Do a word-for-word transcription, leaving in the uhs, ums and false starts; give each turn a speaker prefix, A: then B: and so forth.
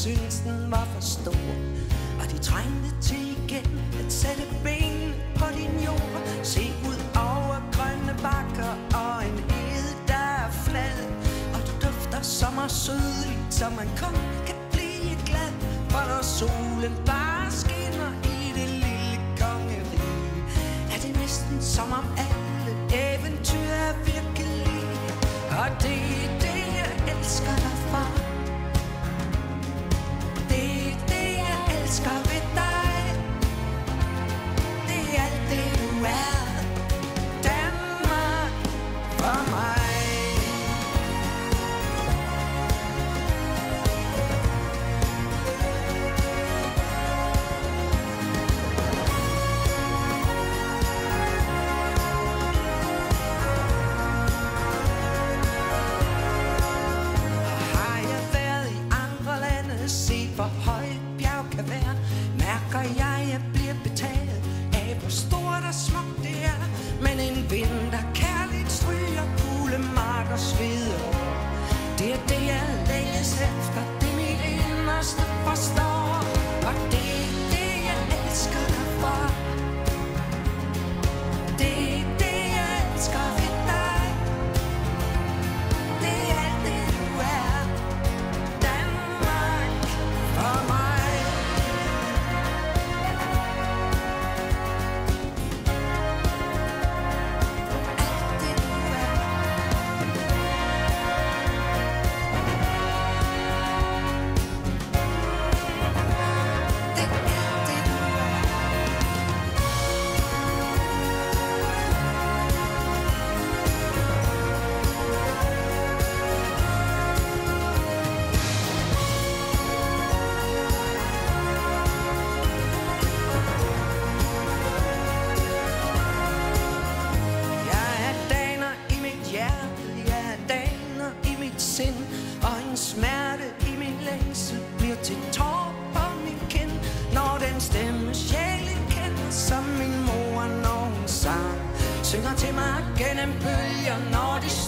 A: syntes den var for stor. Og de trængte til igen at sætte ben på din jord. Se ud over grønne bakker og en hede, der er flad. Og du dufter sommersødligt, så man kun kan blive glad. For når solen bare skinner i det lille kongerige, er det næsten som om alle eventyr er virkelige. Og det er det, jeg elsker dig for. Det er det, jeg elsker ved dig. Det er alt det, du er. Danmark for mig. Hvor højt bjerg kan være, mærker jeg, jeg bliver betaget af, hvor stort og smukt det er. Men en vind, der kærligt stryger gule marker sveder. Det er det, jeg længes efter, det mit inderste forstår. Og det er det, jeg elsker dig for. Det er det, jeg elsker ved dig. Det er alt det, du er. For mig. Alt det du er. Det er alt det du er. Og en smerte i min længsel bliver til tår på min kind, når den stemme sjælen kender som min mor, når hun sang. Synger til mig gennem bølger, når de